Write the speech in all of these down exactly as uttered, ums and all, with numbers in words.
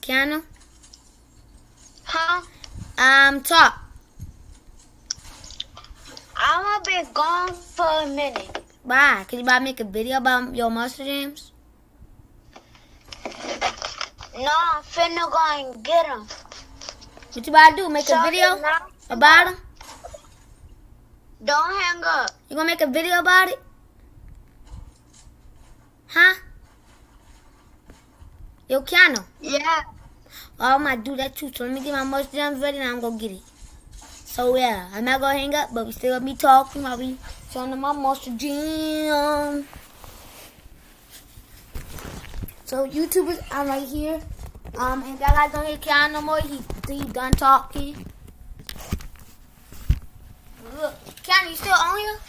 Keanu? Huh? Um, talk. I'm gonna be gone for a minute. Why? Could you about make a video about your Monster Jams? No, I'm finna go and get him. What you about to do? Make So a video now- about him? Don't hang up. You gonna make a video about it? Huh? Yo, Keanu. Yeah. Oh, I'm gonna do that too. So let me get my Monster Jams ready and I'm gonna get it. So yeah, I'm not gonna hang up, but we still gonna be talking while we showing them my Monster Jam. So YouTubers, I'm right here. Um, and that guy don't hear Keanu no more. He he done talking. Look, Keanu, you still on here?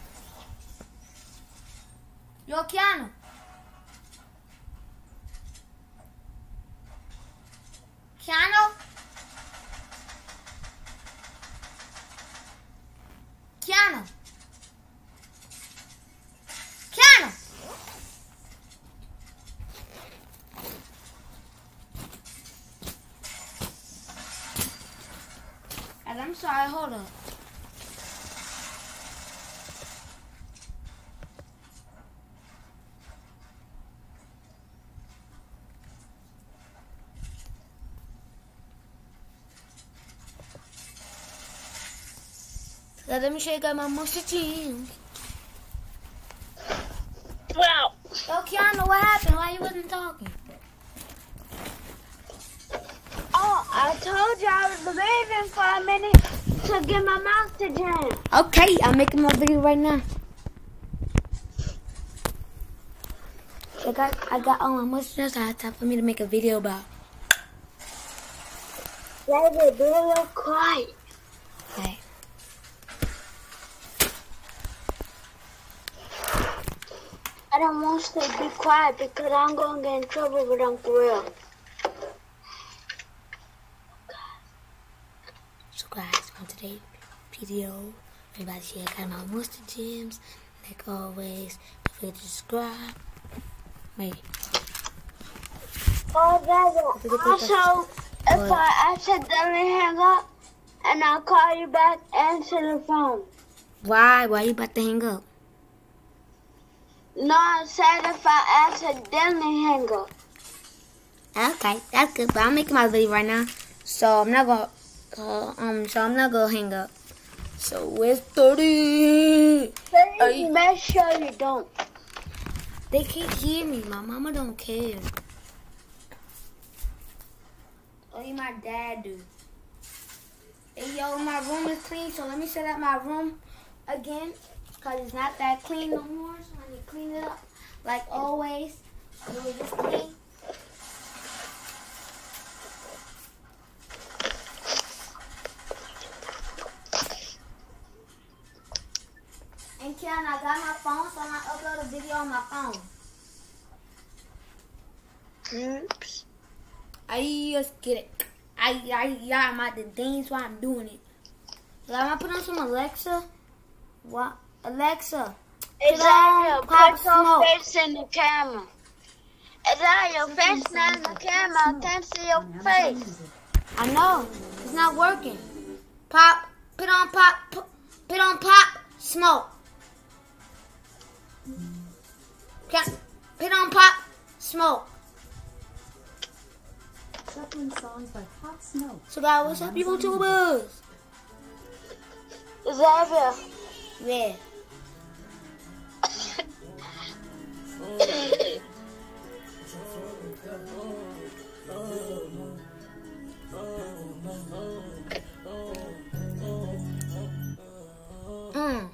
Yo, Keanu. Keanu? Keanu. Keanu. And I'm sorry, hold up. Let me show you guys my Monster Jams. Wow. Yo, Keanu, what happened? Why you wasn't talking? Oh, I told you I was leaving for a minute to get my Monster Jam. Okay, I'm making my video right now. I got, I got all my Monster Jams. So it's time for me to make a video about. Baby, be a little quiet. Okay. I don't want to be quiet because I'm going to get in trouble with Uncle Real. So guys, on today's video, everybody here got my Monster Jams. Like always, don't forget to subscribe. Wait. Oh, baby. Also, if I accidentally hang up and I call you back, answer the phone. Why? Why you about to hang up? No, I said if I accidentally hang up. Okay, that's good. But I'm making my video right now, so I'm not gonna. Uh, um, so I'm not gonna hang up. So it's thirty. Please you- make sure you don't. They can't hear me. My mama don't care. Only my dad do. Hey yo, my room is clean, so let me set up my room again, cause it's not that clean no more. So I need to clean it up, like always. It was just clean. And Ken, I got my phone, so I'm gonna upload a video on my phone. Oops. I just get it. I, I, yeah, I'm at the things why I'm doing it. So I'm gonna put on some Alexa. What? Alexa. Exactly. Pop Put your Smoke. face in the camera. Exactly. Your face not in the camera. I can't see your face. I know. It's not working. Pop. Put on pop. Put, put on pop. Smoke. Can, put on pop. Smoke. Songs by Pop Smoke. So guys, what's up, YouTubers? Xavier. Yeah. Mm.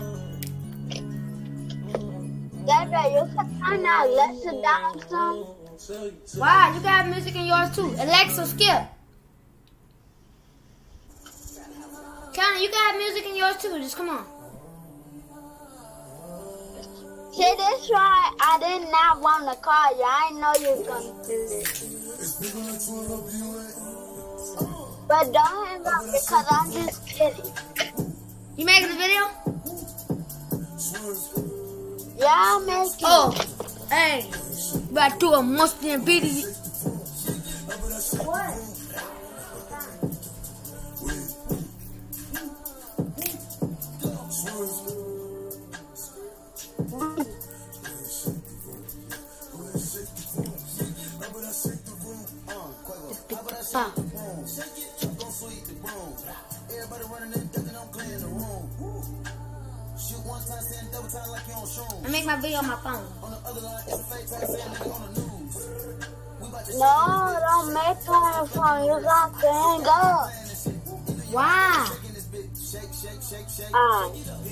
Xavier, you can turn that Alexa down some. Wow, you got music in yours too. Alexa, skip. Connie, you got music in yours too. Just come on. See, this why I did not want to call you. I didn't know you were going to do this. But don't hang up because I'm just kidding. You making the video? Yeah, I'm making Oh, hey. About to do a Monster Jam video. I make my video on my phone. No, don't make it on your phone. You got to hang up. Why? Um,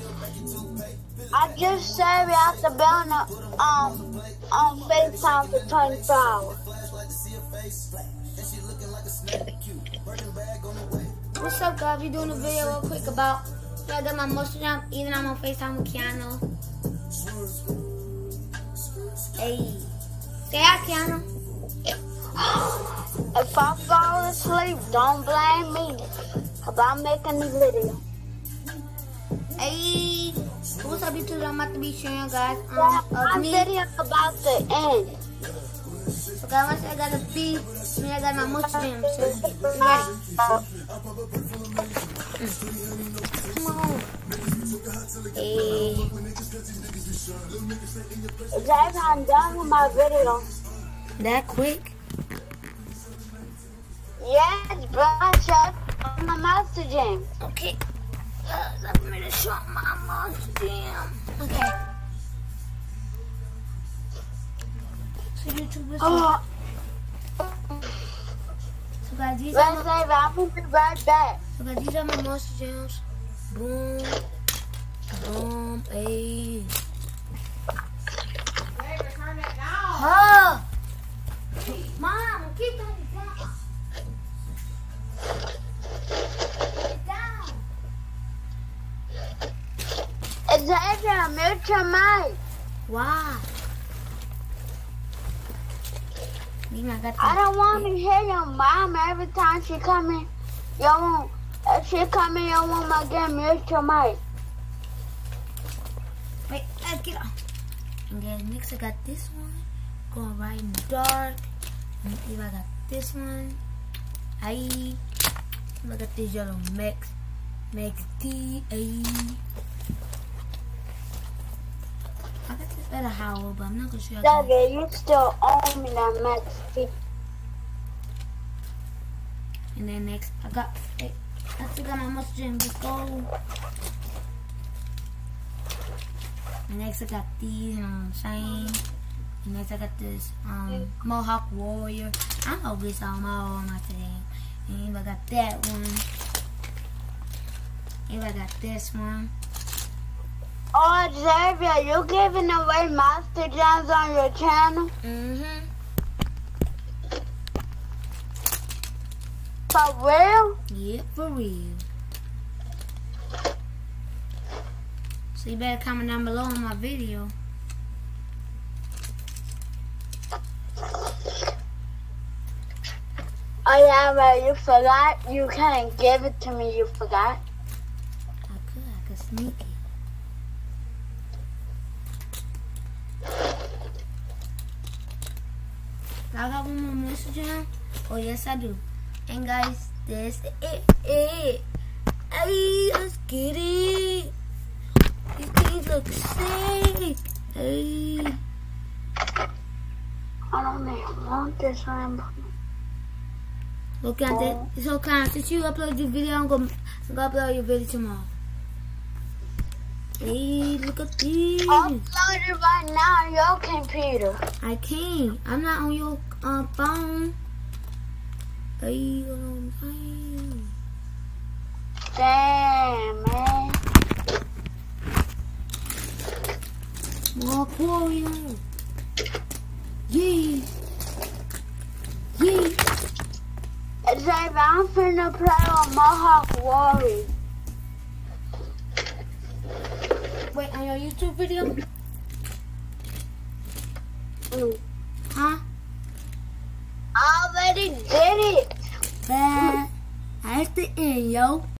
I just saved you out the building um, on FaceTime for twenty-four hours. What's up, guys? We doing a video real quick about I got my muscle jump. Even I'm on FaceTime with Keanu. Hey, say hi, Keanu. If I fall asleep, don't blame me. Cause I'm making the video. Hey, what's up, YouTube? I'm about to be showing you guys um, Yeah, of my me. video about to end. So guys, once I got the beef, me I got my muscle jump. So you ready? Mm. Come on. Hey. Guys, I'm done with my video. That quick? Yes, bro, shut my messaging. Okay. Uh, let me show my muscle jam. Okay. So YouTube is Oh, so guys, these let's are my, say I'm gonna be right back. so guys, these are my muscle jams. Boom. Boom. Hey. Huh? Mom, keep going down. Get down. Xavier, mute your mic. Why? I, got I don't want to hear your mom every time she come in. You won't. If she come in your room again, mute your mic. Wait, let's get on. And then next I got this one. Going right in the dark. And if I got this one. Aye. I got this yellow Max. Max D. Aye. I got this better Howell, but I'm not gonna show you. Xavier, you still owe me that Max T. And then next I got hey, I still got my muscle gym to go. And next I got these, you know what I'm saying? And next I got this um Mohawk Warrior. I'm gonna get some more on my thing. And I got that one. And I got this one. Oh, Xavier, you giving away Master Gems on your channel? Mm-hmm. For real? Yep, for real. So you better comment down below on my video. Oh yeah, but you forgot. You can't give it to me. You forgot. I could, I could sneak it. I got one more message now. Oh yes, I do. And guys, this is it. it. Hey, let's get it. These things look sick. Hey. I don't even want this rainbow. Look at that. It's so kind. Since you upload your video, I'm gonna, I'm gonna upload your video tomorrow. Hey, look at these. Upload it right now on your computer. I can't. I'm not on your uh, phone. Hey, you know what I'm saying? Damn, man. More Warrior. Yeah. Yeah. Xavier, I'm finna play on Mohawk Warrior. Wait, on your YouTube video? Mm. Huh? I already did it. Bad. That's the end, yo.